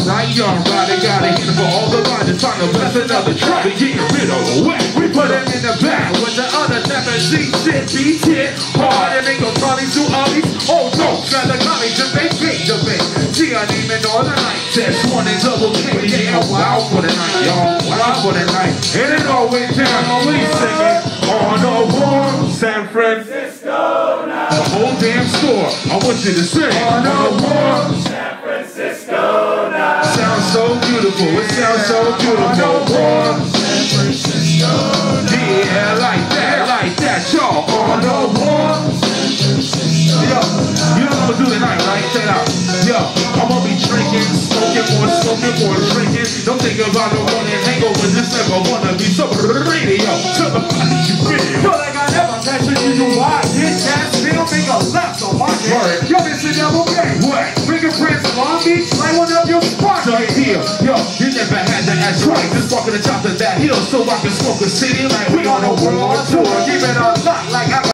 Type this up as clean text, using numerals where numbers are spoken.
right, young rider, got a hit for all the riders, trying to bless another track. We getting rid of the wet, we put him in the back with the other FNC shit, beat hit hard, and they go probably to Ollies. Oh, don't try the college, just they beat the bait. See, I ain't even all the night. Test one and double K, we getting wild for the night, y'all. Wild for the night. And it always down, we singing on the warm San Francisco now. The whole damn store, I want you to sing on the warm San Francisco now. Sounds so beautiful, it sounds so beautiful. On the warm San Francisco now. Yeah, like that, y'all. On the warm San Francisco. Yo, you know what I'm gonna do tonight, right? Check it out. Yo, I'm gonna be drinking, smoking more, drinking. Don't think about no morning hangover, just never wanna be sober. Radio, somebody you feel. Feel like I never mentioned you know why. Hit that still make a left on my head. Yo, this is double game. What? Fingerprints, Long Beach, light one up your spot right here. Yo, you never had to ask twice. Just walking the top of that hill so I can smoke a city like we on a world tour.